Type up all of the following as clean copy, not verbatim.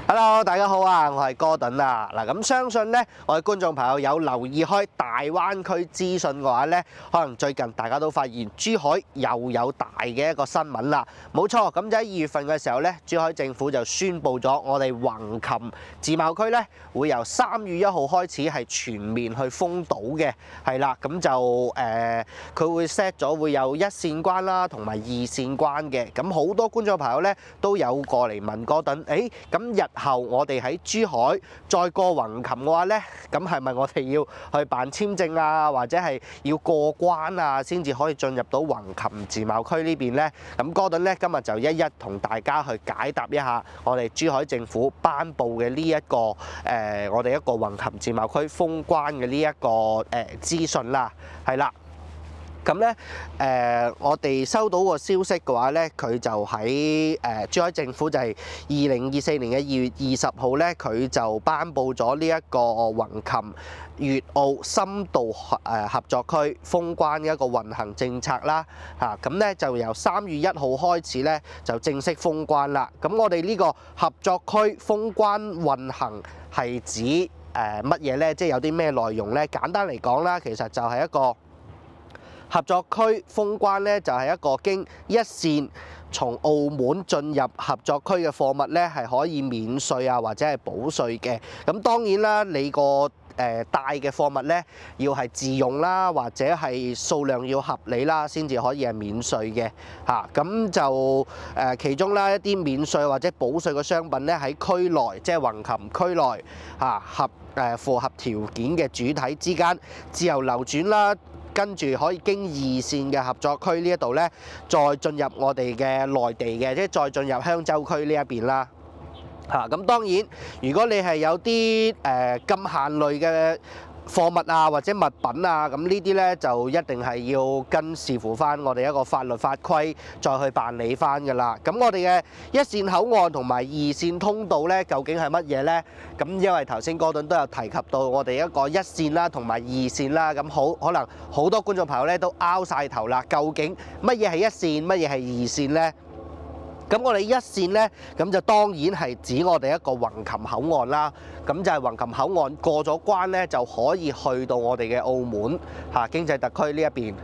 Hello， 大家好啊！我係哥頓啊。嗱，咁相信咧，我哋觀眾朋友有留意開大灣區資訊嘅話咧，可能最近大家都發現珠海又有大嘅一個新聞啦。冇錯，咁就喺2月份嘅時候咧，珠海政府就宣布咗我哋橫琴自貿區咧會由3月1號開始係全面去封島嘅，係啦。咁就佢會 set 咗會有1線關啦，同埋2線關嘅。咁好多觀眾朋友咧都有過嚟問哥頓，咁日後我哋喺珠海再過橫琴嘅話咧，咁係咪我哋要去辦簽證啊，或者係要過關啊，先至可以進入到橫琴自貿區呢邊咧？咁哥頓咧今日就一一同大家去解答一下我哋珠海政府頒布嘅呢一個我哋一個橫琴自貿區封關嘅呢一個資訊啦，係啦。咁咧，我哋收到個消息嘅話咧，佢就喺珠海政府就係2024年嘅2月20號咧，佢就頒布咗呢一個橫琴粵澳深度合作區封關嘅一個運行政策啦，咁咧就由3月1號開始咧就正式封關啦。咁我哋呢個合作區封關運行係指乜嘢咧？即係有啲咩內容咧？簡單嚟講啦，其實就係一個合作區封關咧，就係一個經一線從澳門進入合作區嘅貨物咧，係可以免稅啊，或者係補稅嘅。咁當然啦，你個帶嘅貨物咧要係自用啦，或者係數量要合理啦，先至可以係免稅嘅嚇。咁就其中啦一啲免稅或者補稅嘅商品咧喺區內，即係橫琴區內符合條件嘅主體之間自由流轉啦。跟住可以經2線嘅合作區呢一度咧，再進入我哋嘅內地嘅，即係再進入香洲區呢一邊啦。咁當然，如果你係有啲禁限類嘅貨物啊，或者物品啊，咁呢啲咧就一定係要視乎翻我哋一個法律法規，再去辦理翻㗎啦。咁我哋嘅1線口岸同埋2線通道咧，究竟係乜嘢咧？咁因為頭先哥頓都有提及到我哋一個1線啦，同埋2線啦，咁可能好多觀眾朋友咧都拗晒頭啦。究竟乜嘢係1線，乜嘢係2線咧？咁我哋1線咧，咁就當然係指我哋一個橫琴口岸啦。咁就係橫琴口岸過咗關咧，就可以去到我哋嘅澳門經濟特區呢一邊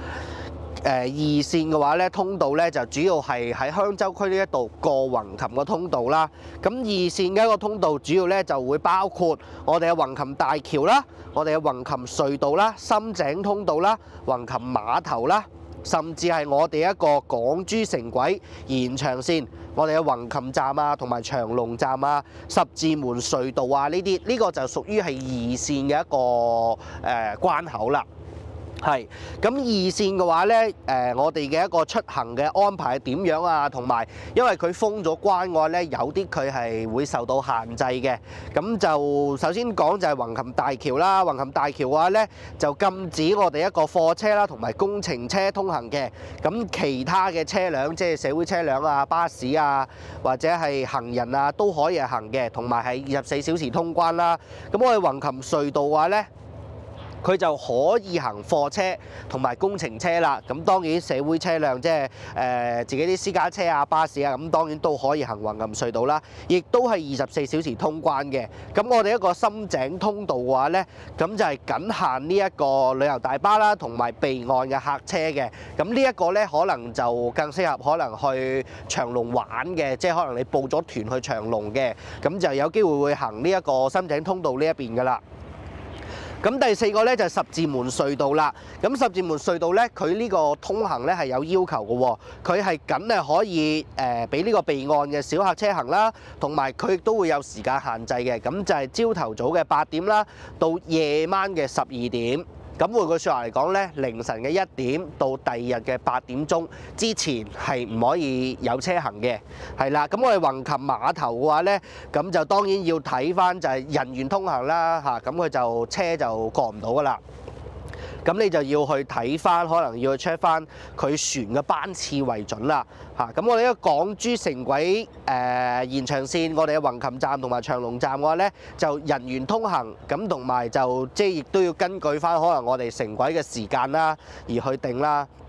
2線嘅話咧，通道咧就主要係喺香洲區呢一度過橫琴嘅通道啦。咁2線嘅一個通道主要咧就會包括我哋嘅橫琴大橋啦，我哋嘅橫琴隧道啦、深井通道啦、橫琴碼頭啦。甚至係我哋一個港珠城軌延長線，我哋嘅橫琴站啊，同埋長隆站啊、十字門隧道啊呢個就屬於係2線嘅一個關口啦。係，咁2線嘅話咧，我哋嘅一個出行嘅安排係點樣啊？同埋因為佢封咗關嘅話咧，有啲佢係會受到限制嘅。咁就首先講就係橫琴大橋啦，橫琴大橋嘅話咧就禁止我哋一個貨車啦同埋工程車通行嘅。咁其他嘅車輛，即係社會車輛啊、巴士啊，或者係行人啊都可以行嘅，同埋係24小時通關啦。咁我哋橫琴隧道嘅話咧，佢就可以行貨車同埋工程車啦。咁當然社會車輛即係自己啲私家車啊、巴士啊，咁當然都可以行橫琴隧道啦。亦都係24小時通關嘅。咁我哋一個深井通道嘅話咧，咁就係僅限呢一個旅遊大巴啦，同埋備案嘅客車嘅。咁呢一個咧可能就更適合可能去長隆玩嘅，即係可能你報咗團去長隆嘅，咁就有機會會行呢一個深井通道呢一邊㗎啦。咁第4個咧就係十字門隧道啦。咁十字門隧道咧，佢呢個通行咧係有要求嘅喎。佢係僅係可以俾呢個備案嘅小客車行啦，同埋佢亦都會有時間限制嘅。咁就係朝頭早嘅8點啦，到夜晚嘅12點。咁換句説話嚟講咧，凌晨嘅1點到第2日嘅8點鐘之前係唔可以有車行嘅，係啦。咁我哋橫琴碼頭嘅話咧，咁就當然要睇翻就係人員通行啦咁佢就車就過唔到噶啦。咁你就要去睇翻，可能要去 check 翻佢船嘅班次為準啦咁我哋一個港珠城軌延長線，我哋嘅橫琴站同埋長隆站嘅話咧，就人員通行，咁同埋就即係亦都要根據翻可能我哋城軌嘅時間啦而去定啦。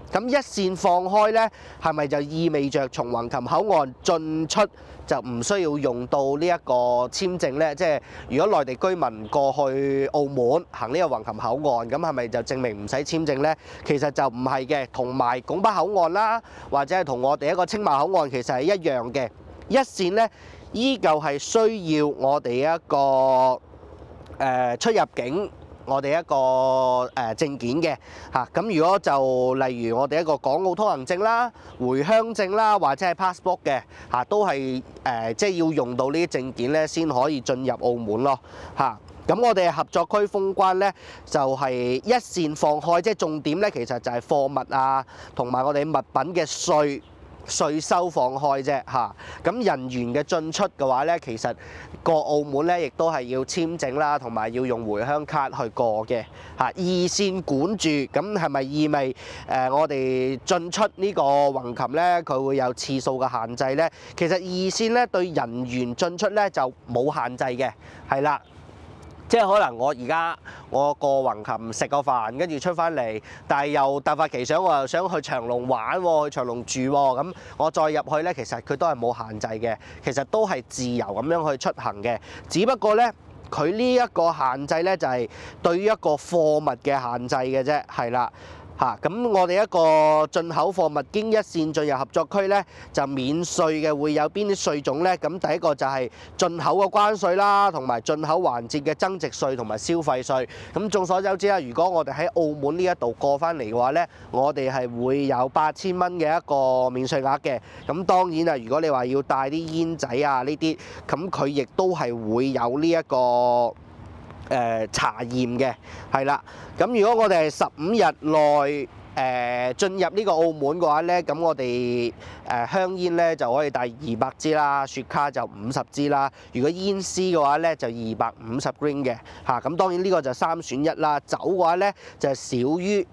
咁一線放開呢，係咪就意味着從橫琴口岸進出就唔需要用到呢一個簽證呢？即係如果內地居民過去澳門行呢個橫琴口岸，咁係咪就證明唔使簽證呢？其實就唔係嘅，同埋拱北口岸啦，或者係同我哋一個青馬口岸其實係一樣嘅。一線呢，依舊係需要我哋一個出入境。我哋一個證件嘅嚇，咁如果就例如我哋一個港澳通行證啦、回鄉證啦，或者係 passport 嘅嚇，都係即係要用到呢啲證件咧，先可以進入澳門咯嚇。咁我哋合作區封關咧，就係一線放開，即係重點咧，其實就係貨物啊，同埋我哋物品嘅稅收放開啫嚇，咁人員嘅進出嘅話咧，其實過澳門咧，亦都係要簽證啦，同埋要用回鄉卡去過嘅嚇。二線管住，咁係咪意味我哋進出呢個橫琴咧，佢會有次數嘅限制咧？其實二線咧對人員進出咧就冇限制嘅，係啦。即係可能我而家我過橫琴食個飯，跟住出翻嚟，但係又突發奇想，我又想去長隆玩喎，去長隆住喎，咁我再入去呢，其實佢都係冇限制嘅，其實都係自由咁樣去出行嘅，只不過呢，佢呢一個限制呢，就係對於一個貨物嘅限制嘅啫，係啦。嚇，咁我哋一個進口貨物經一線進入合作區呢，就免稅嘅會有邊啲稅種呢？咁第一個就係進口嘅關稅啦，同埋進口環節嘅增值稅同埋消費稅。咁眾所周知啦，如果我哋喺澳門呢一度過返嚟嘅話呢，我哋係會有8000蚊嘅一個免稅額嘅。咁當然啦，如果你話要帶啲煙仔啊呢啲，咁佢亦都係會有呢一個查驗嘅，係啦。咁如果我哋係15日內進入呢個澳門嘅話呢，咁我哋香煙呢就可以帶200支啦，雪茄就50支啦。如果煙絲嘅話呢，就250 gram 嘅嚇。咁當然呢個就3選1啦。酒嘅話呢，就係少於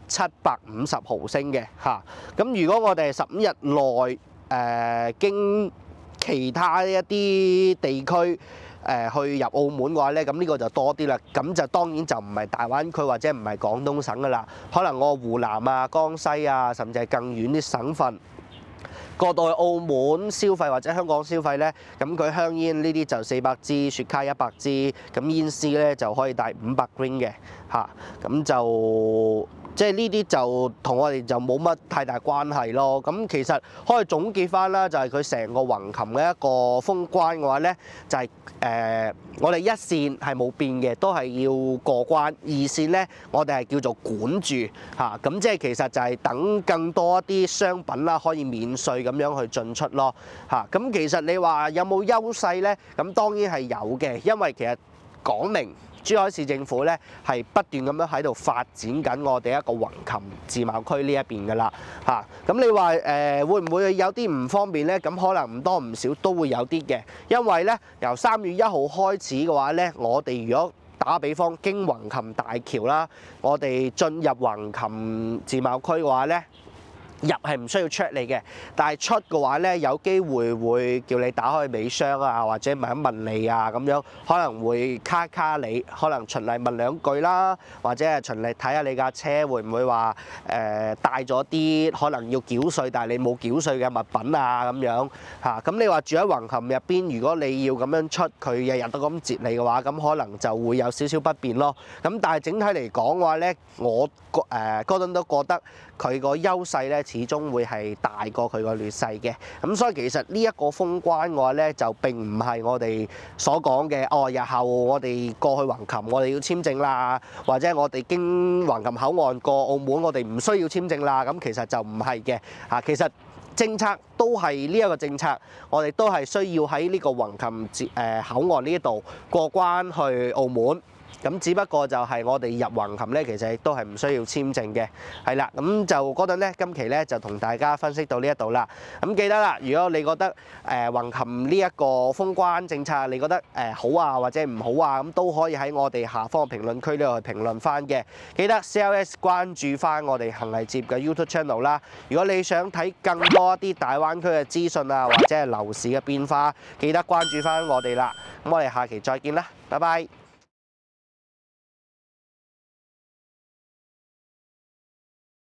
750毫升嘅嚇。咁如果我哋係15日內經其他一啲地區去入澳門嘅話咧，咁呢個就多啲啦。咁就當然就唔係大灣區或者唔係廣東省噶啦，可能我湖南啊、江西啊，甚至係更遠啲省份過到去澳門消費或者香港消費咧，咁佢香煙呢啲就400支，雪茄100支，咁煙絲咧就可以帶500 gram 嘅嚇，咁就。即係呢啲就同我哋就冇乜太大關係咯。咁其實可以總結翻啦，就係佢成個橫琴嘅一個封關嘅話咧，就係我哋一線係冇變嘅，都係要過關。二線咧，我哋係叫做管住嚇。咁即係其實就係等更多一啲商品啦，可以免稅咁樣去進出咯嚇。咁其實你話有冇優勢咧？咁當然係有嘅，因為其實講明。珠海市政府咧係不斷咁樣喺度發展緊我哋一個橫琴自貿區呢一邊㗎啦嚇。咁你話會唔會有啲唔方便咧？咁可能唔多唔少都會有啲嘅，因為咧由3月1號開始嘅話咧，我哋如果打比方經橫琴大橋啦，我哋進入橫琴自貿區嘅話咧。入係唔需要 check 你嘅，但係出嘅話咧，有機會叫你打開尾箱啊，或者問一問你啊咁樣，可能會卡你，可能循例問2句啦，或者係循例睇下你架車會唔會話帶咗啲可能要繳稅但係你冇繳稅嘅物品啊咁樣嚇。咁你話住喺橫琴入邊，如果你要咁樣出，佢日日都咁截你嘅話，咁可能就會有少少不便咯。咁但係整體嚟講嘅話咧，我哥頓都覺得佢個優勢咧，始終會係大過佢個劣勢嘅。咁所以其實呢一個封關嘅話咧，就並唔係我哋所講嘅日後我哋過去橫琴我哋要簽證啦，或者我哋經橫琴口岸過澳門我哋唔需要簽證啦。咁其實就唔係嘅嚇。其實政策都係呢一個政策，我哋都係需要喺呢個橫琴口岸呢一度過關去澳門。咁只不過就係我哋入橫琴咧，其實亦都係唔需要簽證嘅，係啦。咁就嗰陣咧，今期咧就同大家分析到呢一度啦。咁記得啦，如果你覺得橫琴呢一個封關政策，你覺得好啊或者唔好啊，咁都可以喺我哋下方嘅評論區呢度去評論翻嘅。記得 CLS 關注翻我哋行藝接嘅 YouTube channel 啦。如果你想睇更多一啲大灣區嘅資訊啊，或者係樓市嘅變化，記得關注翻我哋啦。咁我哋下期再見啦，拜拜。